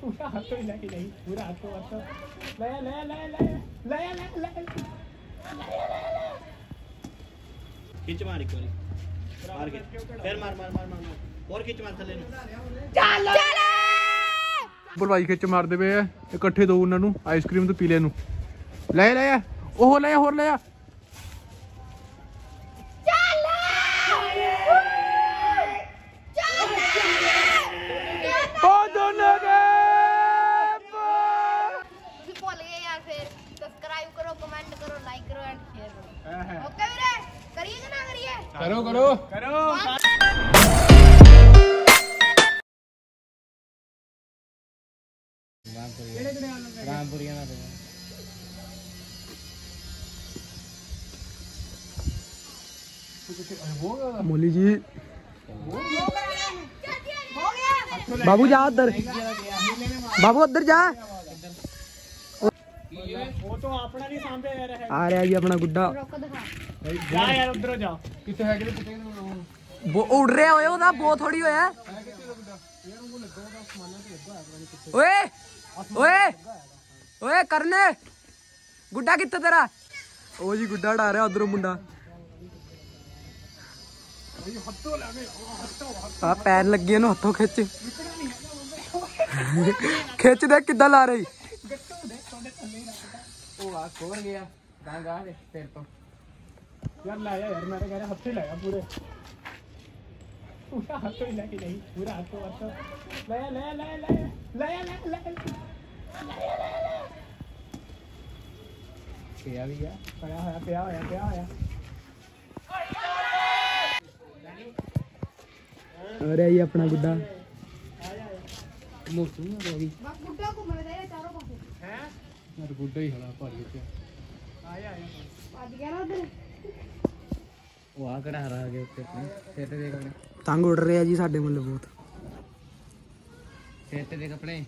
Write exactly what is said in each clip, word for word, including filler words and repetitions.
पूरा हाथ तो हिला के नहीं, पूरा हाथ तो हाथ ले ले ले ले ले ले ले खींच मार एक बारी, मार के फिर मार मार मार मार और खींच मार थले चल चल भाई खिੱਚ ਮਾਰਦੇ ਪਏ ਆ ਇਕੱਠੇ ਦੋ ਉਹਨਾਂ ਨੂੰ ਆਈਸਕ੍ਰੀਮ ਤੇ ਪੀਲੇ ਨੂੰ ਲੈ ਲੈ ਉਹ ਲੈ ਹੋਰ ਲੈ करो करो करो रामपुरिया ना मोली जी बाबू जा उधर बाबू उधर जा वो तो अपना नहीं सामने आ रहा है आ रहा जी अपना गुड्डा जा यार उधर जाओ किथे है किथे वो उड़ रहे होए ओदा बो थोड़ी होया ओए ओए ओए करने गुड्डा किथे तेरा ओ जी गुड्डा उड़ा रहा उधरों मुंडा आ पैर लगे नु हथों खिच खिच दे किदा ला रही ओ आ खोर गया गांगा दे फिर तो यार लाया यार मेरे कह रहे हफ्ते लाया पूरे पूरा हाथ तो हिला के नहीं, पूरा हाथ तो हाथ ले ले ले ले ले ले ले पिया भी गया पया होया पया होया पया होया अरे ये अपना गुड्डा मोटू ना होगी गुड्डा घूमने जाए चारों पासे हैं यार गुड्डा ही हला भारी पे आया आया आज गया ना उधर वो आ कड़ा हरा गया ਉੱਤੇ ਆਪਣੇ ਸਿਰ ਤੇ ਦੇਖ ਆਪਣੇ तंग उड़ रहे हैं जी साडे मुल्ले बहुत ਸਿਰ ਤੇ ਦੇਖ ਆਪਣੇ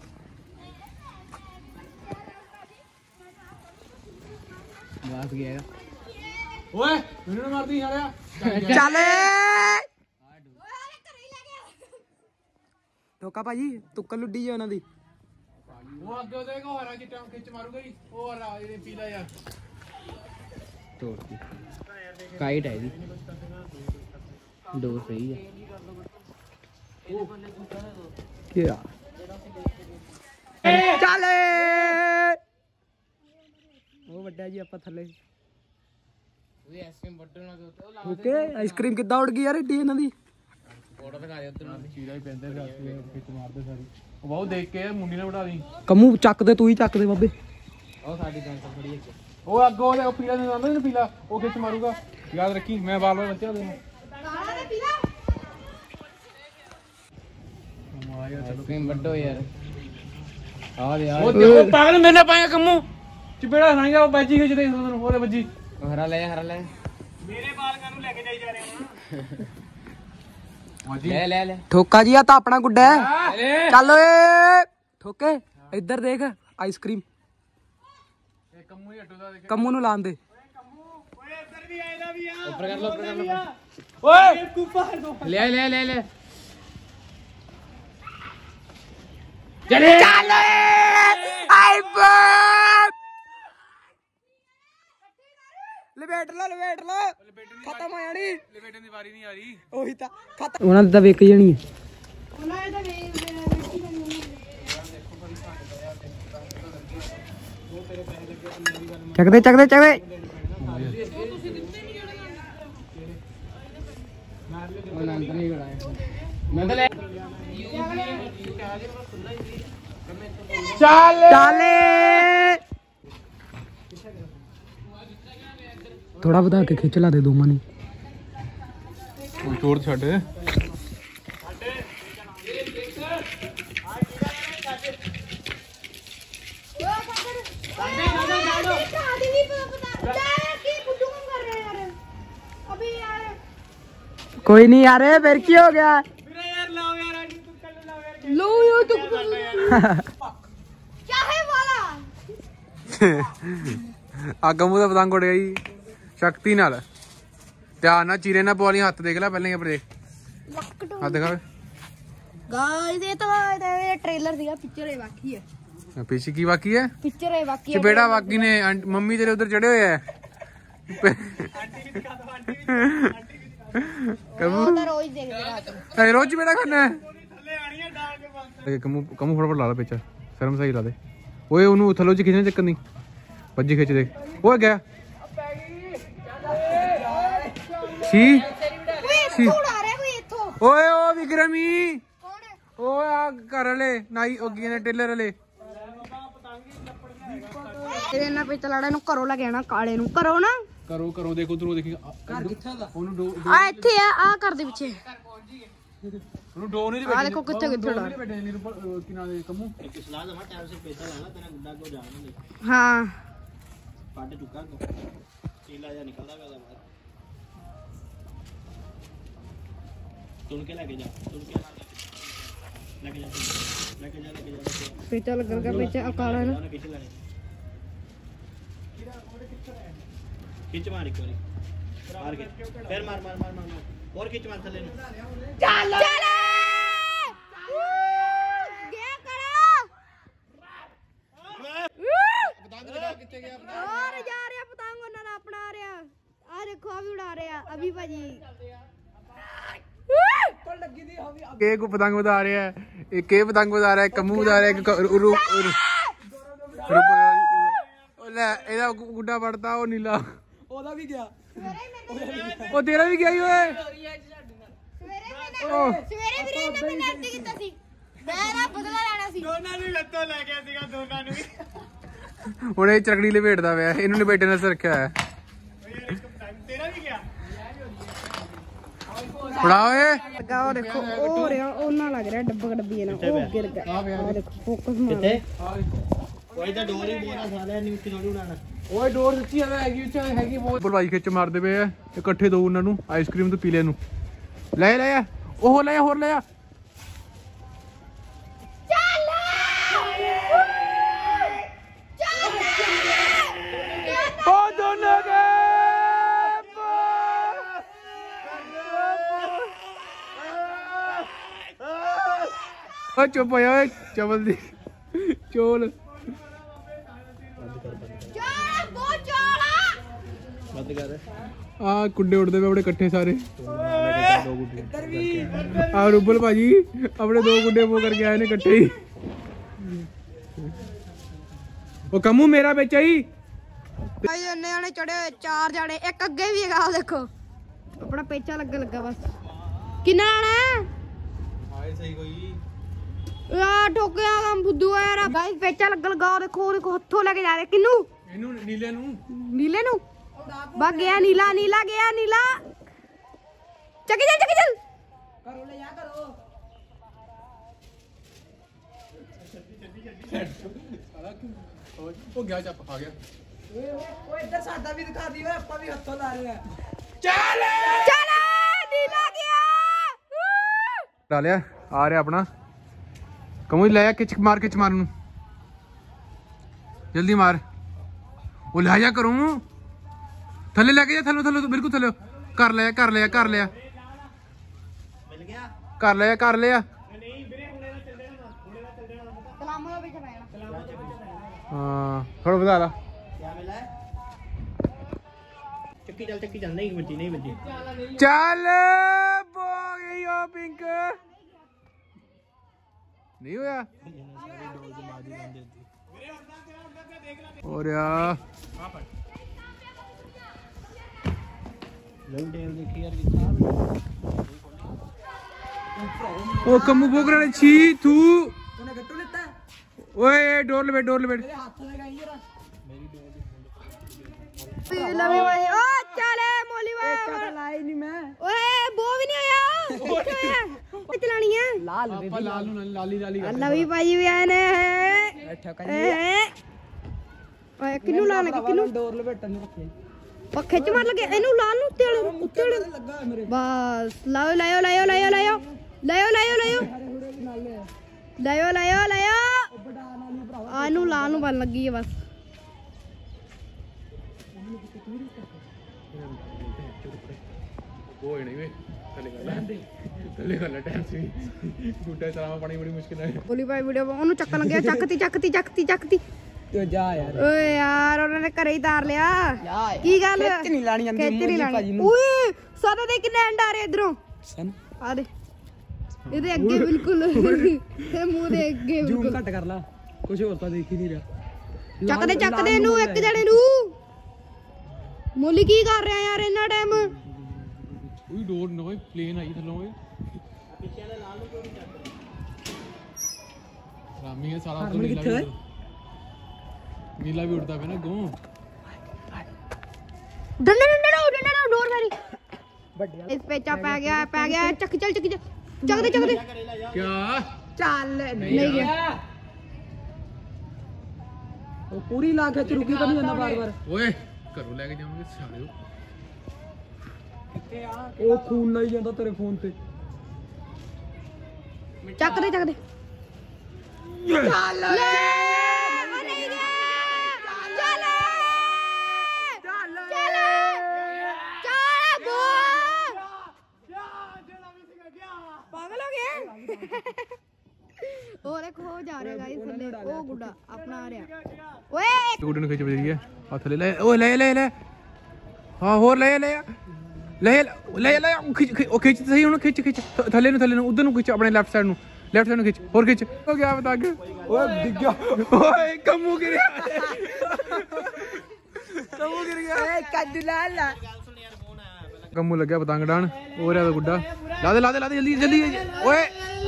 बात गया ओए मैंने मार दी यार चले टोका भाजी तुक्का लुड्डी जी उन्हां दी वो आगे देगा हरा की टांग खिच मारूंगा ही वो हरा ये पीला यार तोड़ दी काइट है जी डोर सही है क्या चले वो ਵੱਡਾ ਜੀ ਆਪਾਂ ਥੱਲੇ ਉਹਦੀ ਆਈਸਕ੍ਰੀਮ ਵੱਡਣਾ ਦੇ ਉੱਤੇ ਉਹ ਲਾ ਓਕੇ ਆਈਸਕ੍ਰੀਮ ਕਿੱਦਾਂ ਉੜ ਗਈ ਯਾਰ ਏਡੀ ਇਹਨਾਂ ਦੀ ਫੋਟੋ ਦਿਖਾ ਦੇ ਉੱਤੇ ਚੀਰਾ ਹੀ ਪੈਂਦੇ ਸਾਥੀ ਖਿੱਚ ਮਾਰਦੇ ਸਾਰੀ ਉਹ ਬਹੁਤ ਦੇਖ ਕੇ ਮੁੰਡੀ ਨੇ ਵੜਾ ਦੀ ਕੰਮੂ ਚੱਕ ਦੇ ਤੂੰ ਹੀ ਚੱਕ ਦੇ ਬਾਬੇ ਉਹ ਸਾਡੀ ਕੈਂਸਲ ਖੜੀ ਹੈ ਉਹ ਅੱਗੋਂ ਉਹ ਪੀਲਾ ਨੇ ਆਂਦਾ ਨਾ ਪੀਲਾ ਉਹ ਖਿੱਚ ਮਾਰੂਗਾ ਯਾਦ ਰੱਖੀ ਮੈਂ ਬਾਲ ਬਾਲ ਬੱਚਿਆਂ ਦੇ काला ने पीला ਆਈਸਕ੍ਰੀਮ ਵੱਡੋ ਯਾਰ ਆ ਦੇ ਆ ਉਹ ਪਾਗਲ ਮੈਨੇ ਪਾਇਆ ਕੰਮੂ ਚਪੇੜਾ ਖਾਣੀਗਾ ਉਹ ਬਾਜੀ ਖਿੱਚ ਦੇ ਉਹਨੂੰ ਉਹਦੇ ਬੱਜੀ ਹਰਾ ਲੈ ਹਰਾ ਲੈ मेरे बालकां नु लेके जाई जा रहे हो ਲੈ ਲੈ ਲੈ ਠੋਕਾ ਜੀ ਆ ਤਾਂ ਆਪਣਾ ਗੁੱਡਾ ਹੈ ਚੱਲ ਓਏ ਠੋਕੇ ਇੱਧਰ ਦੇਖ ਆਈਸਕ੍ਰੀਮ ਇਹ ਕੰਮੂ ਹੀ ਹਟੋ ਦਾ ਦੇਖ ਕੰਮੂ ਨੂੰ ਲਾਣ ਦੇ ओए इधर भी आएगा भी यहां ऊपर कर लो ऊपर कर लो ओए ऊपर दो ले ले ले ले चले ਚੱਲ ਆਈ ਬਾਪ ਲਪੇਟ ਲੋ ਲਪੇਟ ਲੋ ਖਤਮ ਹੋ ਜਾਣੀ ਲਪੇਟਣ ਦੀ ਵਾਰੀ ਨਹੀਂ ਆ ਰਹੀ ਉਹੀ ਤਾਂ ਖਤਮ ਉਹਨਾਂ ਦੀ ਤਾਂ ਵਿਕ ਜਾਣੀ ਹੈ ਉਹਨਾਂ ਦਾ ਵੇ ਚੱਕਦੇ ਚੱਕਦੇ ਚੱਕਦੇ ਉਹ ਨੰਦ ਨਹੀਂ ਗੜਾਇਆ ਨੰਦ ਲੈ ਚੱਲ ਚਾਲੇ ਥੋੜਾ ਵਧਾ ਕੇ ਖਿੱਚ ਲਾ ਦੇ ਦੋਵਾਂ ਨੂੰ ਕੋਈ ਛੋੜ ਛੱਡ कोई नहीं यार फिर की हो गया यार लाओ यार तू कर लाओ यार लो यो तू क्या है वाला ਅੱਗ ਮੂੰਹ ਦਾ ਪਤੰਗ ਉੱਡ ਗਿਆ ਜੀ ਸ਼ਕਤੀ ਨਾਲ ਧਿਆਨ ਨਾਲ ਚੀਰੇ ਨਾ ਪਵਾਲੀ ਹੱਥ ਦੇਖ ਲੈ ਪਹਿਲਾਂ ਹੀ ਆਪਣੇ ਹੱਥ ਦਿਖਾ गाइस ये तो ये ट्रेलर ਸੀਗਾ ਪਿਕਚਰ ਹੈ ਬਾਕੀ ਹੈ ਪਿੱਛੇ ਕੀ ਬਾਕੀ ਹੈ ਪਿਕਚਰ ਹੈ ਬਾਕੀ ਹੈ ਚਪੇੜਾ ਬਾਕੀ ਨੇ ਆਂਟ- ਮੰਮੀ ਤੇਰੇ ਉਧਰ ਚੜੇ ਹੋਏ ਆ ਕਮੂ ਉਹ ਤਾਂ ਰੋਜ਼ ਦੇਖਦੇ ਰਾਤ ਨੂੰ ਐ ਰੋਜ਼ ਚਪੇੜਾ ਖਾਣਾ ਹੈ ਕਮੂ ਕਮੂ ਫਟਾਫਟ ਲਾ ਲੈ ਪਿੱਛੇ ਸ਼ਰਮ ਸਹੀ ਲਾ ਦੇ ਓਏ ਉਹਨੂੰ ਥੱਲੋਂ ਚ ਖਿੱਚਣਾ ਚੱਕਰ ਨਹੀਂ ਭੱਜੀ ਖਿੱਚ ਦੇ ਓਏ ਗਿਆ ਸੀ ਸੀ ਉਡਾ ਰਿਹਾ ਕੋਈ ਇੱਥੋਂ ਓਏ ਓ ਵਿਕਰਮੀ ਕੌਣ ਹੈ ਓਏ ਆ ਘਰ ਵਾਲੇ ਨਾਈ ਓਗੀ ਨੇ ਟੇਲਰ ਵਾਲੇ ਤੇਰੇ ਨਾਲ ਪੇ ਚਲਾੜਾ ਨੂੰ ਘਰੋਂ ਲੈ ਕੇ ਆਣਾ ਕਾਲੇ ਨੂੰ ਘਰੋਂ ਨਾ ਕਰੋ ਕਰੋ ਦੇਖੋ ਉਧਰੋਂ ਦੇਖੀ ਘਰ ਕਿੱਥੇ ਦਾ ਉਹਨੂੰ ਡੋ ਆ ਇੱਥੇ ਆ ਆ ਘਰ ਦੇ ਪਿੱਛੇ ਉਹਨੂੰ ਡੋ ਨਹੀਂ ਆ ਦੇਖੋ ਕਿੱਥੇ ਕਿੱਥੇ ਉਡਾ ਬੈਠੇ ਨਹੀਂ ਰੁਪਾ ਕਿਨਾਂ ਦੇ ਕਮੂ ਇੱਕ ਸਲਾਹ ਦਵਾ ਟਾਈਮ ਸਿਰ ਪੈਸਾ ਲਾਣਾ ਤੇਰਾ ਗੁੱਡਾ ਕੋ ਜਾਣਾ ਨਹੀਂ ਹਾਂ ਪੱਡ ਚੁੱਕਾ ਕੋ ਚੀਲਾ ਜਾਂ ਨਿਕਲਦਾ ਗਾ ਬਾਹਰ ਤੁਣ ਕੇ ਲੈ ਕੇ ਜਾ ਤੁਣ ਕੇ ਲੈ ਕੇ ਜਾ ਲੈ ਕੇ ਜਾ ਲੈ ਕੇ ਜਾ ਪੇਚਾ ਲੱਗਣ ਦਾ ਪੇਚਾ ਆ ਕਾਲਾ ਨੂੰ ਖਿੱਚ ਲੈ ਖਿੱਚ ਮਾਰ ਇੱਕ ਵਾਰੀ ਮਾਰ ਕੇ ਫਿਰ ਮਾਰ ਮਾਰ ਮਾਰ ਮਾਰ ਹੋਰ ਖਿੱਚ ਮਾਰ ਥੱਲੇ ਨੂੰ ਚੱਲ ਚੱਲ ਗਿਆ ਕਰਾ ਪਤੰਗ ਲਗਾ ਕਿੱਥੇ ਗਿਆ ਹੋਰ ਜਾ ਰਿਹਾ ਪਤੰਗ ਉਹਨਾਂ ਦਾ ਆਪਣਾ ਆ ਰਿਹਾ ਆ ਦੇਖੋ ਆ ਵੀ ਉਡਾ ਰਿਹਾ ਅਭੀ ਭਾਜੀ ਕੇ ਕੋ ਪਤੰਗ ਉਡਾ ਰਿਹਾ ਹੈ ਇਹ ਕੇ ਪਤੰਗ ਉਡਾ ਰਿਹਾ ਹੈ ਕਮੂ ਉਡਾ ਰਿਹਾ ਹੈ ਰੂ ਲੈ ਇਹਦਾ ਗੁੱਡਾ ਵੜਦਾ ਉਹ ਨੀਲਾ ਉਹਦਾ ਵੀ ਗਿਆ ਉਹ ਤੇਰਾ ਵੀ ਗਿਆ ਹੀ ਓਏ ਸਵੇਰੇ ਵੀਰੇ ਇਹਨਾਂ ਨੇ ਨੈਟ ਕੀਤਾ ਸੀ ਮੈਂ ਨਾ ਬਦਲਾ ਲੈਣਾ ਸੀ ਦੋਨਾਂ ਨੂੰ ਲੱਤੋਂ ਲੈ ਗਿਆ ਸੀਗਾ ਦੋਨਾਂ ਨੂੰ ਵੀ ਹੁਣ ਇਹ ਚਰਕੜੀ ਲਪੇਟਦਾ ਪਿਆ ਇਹਨੂੰ ਲਪੇਟੇ ਨਾਲ ਰੱਖਿਆ ਹੋਇਆ ਤੇਰਾ ਵੀ ਗਿਆ ਫੜਾ ਓਏ ਲੱਗਾ ਉਹ ਦੇਖੋ ਉਹ ਹੋ ਰਿਹਾ ਉਹਨਾਂ ਲੱਗ ਰਿਹਾ ਡੱਬਾ ਡੱਬੀ ਨਾਲ ਉਹ ਗਿਰ ਗਿਆ ਆ ਦੇਖੋ ਫੋਕਸ ਮਾਰ ਕਿੱਥੇ ਕੋਈ ਤਾਂ ਡੋਰ ਹੀ ਬੋਲਾ ਸਾਲਿਆ ਨਿਊਜ਼ ਥੋੜੀ ਉਡਾਣਾ ਓਏ ਡੋਰ ਦਿੱਤੀ ਆ ਹੈਗੀ ਉੱਚ ਹੈਗੀ ਬਹੁਤ ਬਲਵਾਈ ਖਿੱਚ ਮਾਰਦੇ ਪਏ ਆ ਇਕੱਠੇ ਦੋ ਉਹਨਾਂ ਨੂੰ ਆਈਸਕ੍ਰੀਮ ਤੋਂ ਪੀਲੇ ਨੂੰ ਲੈ ਲੈ ਆ ਉਹ ਲੈ ਆ ਹੋਰ ਲੈ ਆ ਚੱਲ ਚੱਲ ਉਹ ਦੋਨੋਂ ਗਏ ਓ ਚੁੱਪ ਹੋਇਆ ਓਏ ਚਵਲ ਦੀ ਚੋਲ ਚੱਲ ਦੋ ਚੋਲਾ ਬੰਦ ਕਰ ਆ ਕੁੰਡੇ ਉੜਦੇ ਪਏ ਆਪਣੇ ਇਕੱਠੇ ਸਾਰੇ ਆ ਰੁਬਲ ਭਾਜੀ ਆਪਣੇ ਦੋ ਗੁੱਡੇ ਮੋ ਕਰਕੇ ਆਏ ਨੇ ਇਕੱਠੇ ਹੀ ਉਹ ਕਮੂ ਮੇਰਾ ਵਿੱਚ ਆਈ ਭਾਈ ਉਹਨੇ ਜਾਣੇ ਚੜੇ ਚਾਰ ਜਾਣੇ ਇੱਕ ਅੱਗੇ ਵੀ ਹੈਗਾ ਦੇਖੋ ਆਪਣਾ ਪੇਚਾ ਲੱਗਾ ਲੱਗਾ ਬਸ ਕਿੰਨਾ ਆਣਾ ਆਏ ਸਹੀ ਕੋਈ ਆ ਠੋਕਿਆ ਕੰਮ ਬੁੱਧੂ ਆ ਯਾਰ ਗਾਇਸ ਪੇਚਾ ਲੱਗਾ ਲੱਗਾ ਦੇਖੋ ਦੇਖੋ ਹੱਥੋਂ ਲੈ ਕੇ ਜਾ ਰਹੇ ਕਿੰਨੂੰ ਇਹਨੂੰ ਨੀਲੇ ਨੂੰ ਨੀਲੇ ਨੂੰ ਬਾ ਗਿਆ ਨੀਲਾ ਨੀਲਾ ਗਿਆ ਨੀਲਾ ਚੱਕੀ ਚੱਲ ਚੱਕੀ ਚੱਲ ਕਰੋ ਲੈ ਜਾ ਕਰੋ ਉਹ ਗਿਆ ਚੱਪ ਆ ਗਿਆ ਓਏ ਇੱਧਰ ਸਾਡਾ ਵੀ ਦਿਖਾ ਦੀ ਓਏ ਆਪਾਂ ਵੀ ਹੱਥੋਂ ਲਾ ਰਹੇ ਆ ਚੱਲ ਨੀਲਾ ਗਿਆ ਡਾਲਿਆ ਆ ਰਿਹਾ ਆਪਣਾ ਕਮੂ ਲੈ ਆ ਕਿਚ ਮਾਰ ਕਿਚ ਮਾਰ ਨੂੰ ਜਲਦੀ ਮਾਰ ਉਹ ਲੈ ਜਾ ਕਰੂੰ ਥੱਲੇ ਲੈ ਕੇ ਜਾ ਥੱਲੇ ਥੱਲੇ ਬਿਲਕੁਲ ਥੱਲੇ ਕਰ ਲਿਆ ਕਰ ਲਿਆ ਕਰ ਲਿਆ ਮਿਲ ਗਿਆ ਕਰ ਲਿਆ ਕਰ ਲਿਆ ਕਲਾਮ ਦਾ ਵਿੱਚ ਪੈਣਾ ਹਾਂ ਥੋੜਾ ਵਧਾ ਲਾ ਕਿਆ ਮਿਲਾ ਹੈ ਚੱਕੀ ਚੱਲ ਚੱਕੀ ਚੱਲ ਨਹੀਂ ਵੱਜੀ ਨਹੀਂ ਵੱਜੀ ਚੱਲ ਬੋ ਗਈ ਉਹ ਪਿੰਕ ਨਹੀਂ ਹੋਇਆ ਔਰ ਆ ਲੰਗ ਟੇਲ ਦੇਖੀ ਯਾਰ ਕਿੱਥਾ ਉਹ ਕੰਮੂ ਬੋਗਰਾ ਨੇ ਛੀ ਤੂੰ ਉਹਨੇ ਗੱਟੂ ਲਿੱਤਾ ਓਏ ਡੋਰ ਲਵੇ ਡੋਰ ਲਵੇ ਤੇਰੇ ਹੱਥ ਲਗਾਈ ਜਰਾ ਲਵੀ ਭਾਈ ਓ ਚੱਲ ਮੋਲੀ ਵਾ ਕਾਟਾ ਲਾਈ ਨਹੀਂ ਮੈਂ ਓਏ ਬੋ ਵੀ ਨਹੀਂ ਆਇਆ ਕਿੱਥੇ ਆਇਆ ਕਿ ਚਲਾਣੀ ਹੈ ਲਾਲ ਆਪਾਂ ਲਾਲ ਨੂੰ ਲਾਲੀ ਲਾਲੀ ਲਵੀ ਭਾਈ ਵੀ ਆਏ ਨੇ ਬੈਠਾ ਓਏ ਕਿਨੂੰ ਲਾ ਲਗੇ ਕਿਨੂੰ ਡੋਰ ਲਪੇਟਣ ਨੂੰ ਰੱਖੇ ਪੱਖੇ ਚ ਮਾਰ ਲਗੇ ਇਹਨੂੰ ਲਾਲ ਨੂੰ ਉੱਤੇ ਵਾਲੇ ਉੱਤੇ ਵਾਲੇ ਲੱਗਾ ਮੇਰੇ ਬਸ ਲਾਓ ਲਾਓ ਲਾਓ ਲਾਓ ਲਾਓ ਲਾਓ ਲਾਓ ਲਾਓ ਲਾਓ ਲਾਓ ਲਾਓ ਲਾਓ ਬੜਾ ਨਾਲ ਹੀ ਭਰਾਵਾ ਆ ਇਹਨੂੰ ਲਾਲ ਨੂੰ ਬਣ ਲੱਗੀ ਹੈ ਬਸ ਉਹ ਨਹੀਂ ਵੇ ਥੱਲੇ ਕਰ ਲੈ ਲੈ ਟਾਈਮ ਸੀ ਗੁੱਡਾ ਚਲਾਵਾ ਪਾਣੀ ਬੜੀ ਮੁਸ਼ਕਿਲ ਹੈ ਬੋਲੀ ਭਾਈ ਵੀਡੀਓ ਉਹਨੂੰ ਚੱਕਣ ਲੱਗਿਆ ਚੱਕਤੀ ਚੱਕਤੀ ਚੱਕਤੀ ਚੱਕਤੀ ਤੇ ਜਾ ਯਾਰ ਓਏ ਯਾਰ ਉਹਨਾਂ ਨੇ ਘਰੇ ਹੀ ਤਾਰ ਲਿਆ ਕੀ ਗੱਲ ਖਿੱਚ ਨਹੀਂ ਲਾਣੀ ਜਾਂਦੀ ਖਿੱਚ ਨਹੀਂ ਭਾਜੀ ਲਾਣੀ ਨੂੰ ਓਏ ਸਾਡਾ ਦੇ ਕਿੰਨੇ ਐਂਡ ਆ ਰਹੇ ਇਧਰੋਂ ਸਨ ਆ ਦੇ ਇਹਦੇ ਅੱਗੇ ਬਿਲਕੁਲ ਤੇ ਮੂੰਹ ਦੇ ਅੱਗੇ ਜ਼ੂਮ ਬਿਲਕੁਲ ਘੱਟ ਕਰ ਲਾ ਕੁਝ ਹੋਰ ਤਾਂ ਦੇਖ ਹੀ ਨਹੀਂ ਰਿਹਾ ਚੱਕਦੇ ਚੱਕਦੇ ਇਹਨੂੰ ਇੱਕ ਜਣੇ ਨੂੰ ਮੋਲੀ ਕੀ ਕਰ ਰਿਹਾ ਯਾਰ ਇੰਨਾ ਟਾਈਮ ਉਹੀ ਡੋਰ ਨੋਏ ਪਲੇਨ ਆਈ ਥੱਲੋਂ ਓਏ ਰਾਮੀ ਇਹ ਸਾਰਾ ਹਰਮਨ ਕਿੱਥੇ ਹੈ? ਨੀਲਾ ਵੀ ਉੱਡਦਾ ਪਿਆ ਨਾ ਗੋਂ ਡੰਡਾ ਡੰਡਾ ਡੰਡਾ ਡੰਡਾ ਡੋਰ ਮਾਰੀ ਵੱਡਿਆ ਇਸ ਪੇਚਾ ਪੈ ਗਿਆ ਪੈ ਗਿਆ ਚੱਕ ਚੱਲ ਚੱਕ ਚੱਕਦੇ ਚੱਕਦੇ ਕਿਆ ਚੱਲ ਨਹੀਂ ਗਿਆ ਉਹ ਪੂਰੀ ਲਾ ਕੇ ਰੁਕੀ ਤਾਂ ਨਹੀਂ ਜਾਂਦਾ ਬਾਰ ਬਾਰ ਓਏ ਘਰੋਂ ਲੈ ਕੇ ਜਾਵਾਂਗੇ ਸਾਲਿਓ ਉਹ ਖੂਨ ਨਹੀਂ ਜਾਂਦਾ ਤੇਰੇ ਫੋਨ ਤੇ ਚੱਕਦੇ ਚੱਕਦੇ ਚੱਲ ਨਹੀਂ ਗਿਆ ਚੱਲ ਚੱਲ ਚੱਲ ਚੱਲ ਬੋ ਪਾਗਲ ਹੋ ਗਿਆ ਹੋਰ ਇੱਕ ਹੋ ਜਾ ਰਿਹਾ ਗਾਇਸ ਥੱਲੇ ਉਹ ਗੁੱਡਾ ਆਪਣਾ ਆ ਰਿਹਾ ਓਏ ਗੁੱਡੇ ਨੂੰ ਖਿੱਚ ਵਜੀ ਹੈ ਹੱਥ ਲੈ ਲੈ ਓਏ ਲੈ ਲੈ ਲੈ ਹਾਂ ਹੋਰ ਲੈ ਲੈ ਲੈ ਲੈ ਲੈ ਉਹ ਖਿੱਚ ਉਹ ਖਿੱਚ ਸਹੀ ਉਹਨੂੰ ਖਿੱਚ ਖਿੱਚ ਥੱਲੇ ਨੂੰ ਥੱਲੇ ਨੂੰ ਉਧਰ ਨੂੰ ਖਿੱਚ ਆਪਣੇ ਲੈਫਟ ਸਾਈਡ ਨੂੰ ਲੈਫਟ ਸਾਈਡ ਨੂੰ ਖਿੱਚ ਹੋਰ ਖਿੱਚ ਹੋ ਗਿਆ ਬਤਾ ਕੇ ਓਏ ਡਿੱਗ ਗਿਆ ਓਏ ਕੰਮੂ ਗਿਰਿਆ ਕਮੂ ਗਿਰ ਗਿਆ ਏ ਕੱਦੂ ਲਾ ਲਾ ਕੰਮੂ ਲੱਗਿਆ ਪਤੰਗ ਡਾਣ ਹੋ ਰਿਹਾ ਗੁੱਡਾ ਲਾ ਦੇ ਲਾ ਦੇ ਲਾ ਦੇ ਜਲਦੀ ਜਲਦੀ ਓਏ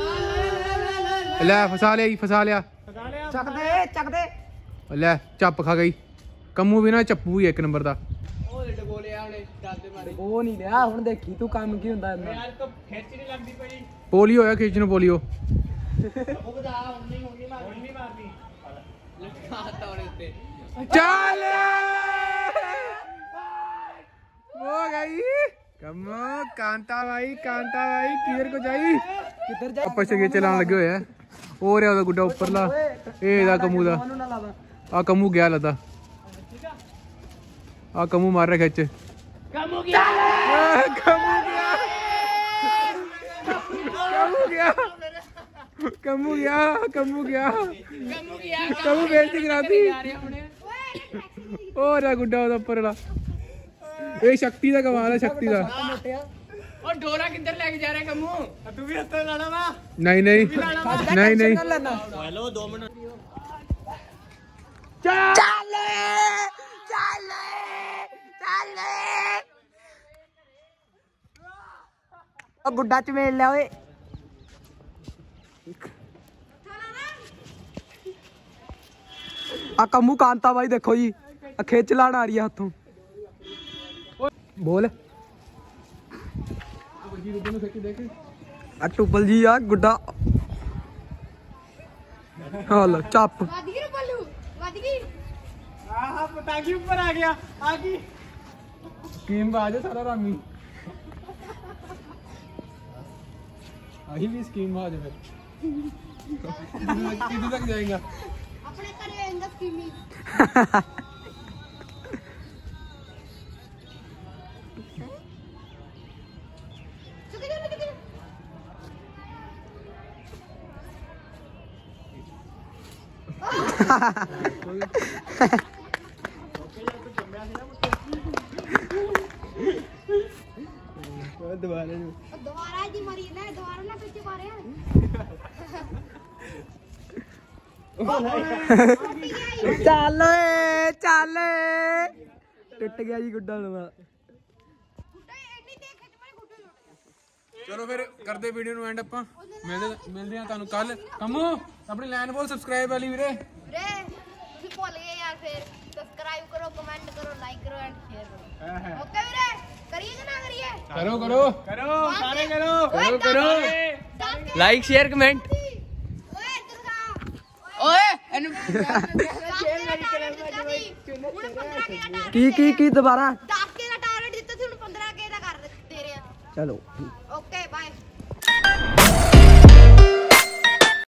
ਲੈ ਫਸਾ ਲਿਆ ਜੀ ਫਸਾ ਲਿਆ ਚੱਕਦੇ ਚੱਕਦੇ ਲੈ ਚੱਪ ਖਾ ਗਈ ਕੰਮੂ ਵੀ ਨਾ ਚੱਪੂ ਹੀ ਇੱਕ ਨੰਬਰ ਦਾ ਉਹ ਲਿਟ ਗੋਲਿਆ ਉਹਨੇ ਡਰਦੇ ਮਾਰੇ ਉਹ ਨਹੀਂ ਲਿਆ ਹੁਣ ਦੇਖੀ ਤੂੰ ਕੰਮ ਕੀ ਹੁੰਦਾ ਇਹਨਾਂ ਯਾਰ ਤਾਂ ਖਿੱਚ ਨਹੀਂ ਲੱਗਦੀ ਪਈ ਪੋਲੀਓ ਹੋਇਆ ਖਿੱਚ ਨੂੰ ਪੋਲੀਓ ਉਹਦਾ ਹੁਣ ਨਹੀਂ ਹੋਣੀ ਮਾਰਨੀ ਨਹੀਂ ਮਾਰਨੀ ਲਟਕਾਤਾ ਉਹਨੇ ਉੱਤੇ ਚੱਲ ਹੋ ਗਈ ਕੰਮੂ ਕਾਂਤਾ ਭਾਈ ਕਾਂਤਾ ਭਾਈ ਕਿਧਰ ਕੋ ਜਾਈ ਕਿੱਧਰ ਜਾ ਆਪਾਂ ਛੇ ਚਲਾਣ ਲੱਗੇ ਹੋਏ ਆ ਹੋ ਰਿਹਾ ਉਹਦਾ ਗੁੱਡਾ ਉੱਪਰਲਾ ਇਹ ਇਹਦਾ ਕੰਮੂ ਦਾ ਉਹਨੂੰ ਨਾ ਲਾਵਾ ਆ ਕੰਮੂ ਗਿਆ ਲੱਦਾ ਆ ਕੰਮੂ ਮਾਰ ਰਿਹਾ ਖਿੱਚ ਕੰਮ ਗਿਆ ਕੰਮੂ ਗਿਆ ਕੰਮੂ ਗਿਆ ਕੰਮੂ ਗਿਆ ਕੰਮੂ ਗਿਆ ਕੰਮੂ ਬੇਇੱਜ਼ਤੀ ਕਰਾਤੀ ਹੋ ਰਿਹਾ ਗੁੱਡਾ ਉਹਦਾ ਉੱਪਰਲਾ ਇਹ ਸ਼ਕਤੀ ਦਾ ਕਮਾਲ ਹੈ ਸ਼ਕਤੀ ਦਾ ਉਹ ਡੋਰਾ ਕਿੱਧਰ ਲੈ ਕੇ ਜਾ ਰਿਹਾ ਕੰਮੂ ਤੂੰ ਵੀ ਹੱਥ ਲਾਣਾ ਵਾ ਨਹੀਂ ਨਹੀਂ ਨਹੀਂ ਨਹੀਂ ਹੈਲੋ ਦੋ ਮਿੰਟ ਚੱਲ ਚੱਲ ਚੱਲ ਉਹ ਗੁੱਡਾ ਚ ਵੇਲ ਲਿਆ ਓਏ ਆ ਕੰਮੂ ਕਾਂਤਾ ਬਾਈ ਦੇਖੋ ਜੀ ਆ ਖਿੱਚ ਲਾਣ ਆ ਰਹੀ ਹੈ ਹੱਥੋਂ ਬੋਲ ਆ ਟੁੱਬਲ ਜੀ ਆ ਗੁੱਡਾ ਹਾਲ ਚੱਪ ਵੱਜ ਗਈ ਬੱਲੂ ਵੱਜ ਗਈ ਆਹ ਪਤੰਗੀ ਉੱਪਰ ਆ ਗਿਆ ਆ ਗਈ ਸਕੀਮ ਬਾਜ ਸਾਰਾ ਰਾਮੀ ਆਹੀ ਵੀ ਸਕੀਮ ਬਾਜ ਫਿਰ ਕਿੱਥੇ ਤੱਕ ਜਾਏਗਾ ਆਪਣੇ ਘਰੇ ਆਂਦਾ ਸਕੀਮੀ ਚੁੱਕ ਜਾ ਚੁੱਕ ਜਾ ਦੁਬਾਰਾ ਨੂੰ ਦੁਬਾਰਾ ਜੀ ਮਰੀ ਨਾ ਦੁਬਾਰਾ ਨਾ ਪਿੱਛੇ ਮਾਰਿਆ ਚੱਲ ਓਏ ਚੱਲ ਟੁੱਟ ਗਿਆ ਜੀ ਗੁੱਡਾ ਲਵਾ ਇੰਨੀ ਦੇਖ ਖਿੱਚ ਮਾਰੀ ਗੁੱਡੇ ਲੋਟ ਚਲੋ ਫਿਰ ਕਰਦੇ ਵੀਡੀਓ ਨੂੰ ਐਂਡ ਆਪਾਂ ਮਿਲਦੇ ਮਿਲਦੇ ਆ ਤੁਹਾਨੂੰ ਕੱਲ ਕੰਮੂ ਆਪਣੀ ਲਾਈਨ ਬੋਲ ਸਬਸਕ੍ਰਾਈਬ ਵਾਲੀ ਵੀਰੇ ਵੀਰੇ ਤੁਸੀਂ ਭੁੱਲ ਗਏ ਯਾਰ ਫਿਰ ਸਬਸਕ੍ਰਾਈਬ ਕਰੋ ਕਮੈਂਟ ਕਰੋ ਲਾਈਕ ਕਰੋ ਐਂਡ ਸ਼ੇਅਰ ਕਰੋ ਓਕੇ ਵੀਰੇ ਕਰੀਏ ਕਿ ਨਾ ਕਰੀਏ ਕਰੋ ਕਰੋ ਕਰੋ ਸਾਰੇ ਕਰੋ ਕਰੋ ਕਰੋ ਲਾਈਕ ਸ਼ੇਅਰ ਕਮੈਂਟ ਓਏ ਇੱਧਰ ਆ ਓਏ ਇਹਨੂੰ ਹੁਣ ਪੰਦਰਾਂ ਕੇ ਦਾ ਕੀ ਕੀ ਕੀ ਦੁਬਾਰਾ ਦਸ ਕੇ ਦਾ ਟਾਰਗੇਟ ਦਿੱਤਾ ਸੀ ਹੁਣ ਪੰਦਰਾਂ ਕੇ ਦਾ ਕਰ ਦੇ ਰਹੇ ਆ ਚਲੋ ਓਕੇ